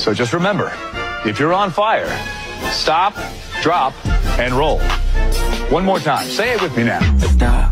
So just remember, if you're on fire, stop, drop, and roll. One more time. Say it with me now. Stop.